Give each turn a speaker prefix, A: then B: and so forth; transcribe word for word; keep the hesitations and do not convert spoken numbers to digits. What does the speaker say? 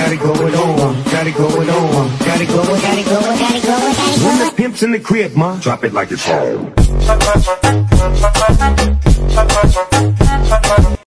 A: got it going on, got it going on, got it going, got it going, got it going, got it going. When the pimp's in the crib, ma, drop it like it's home.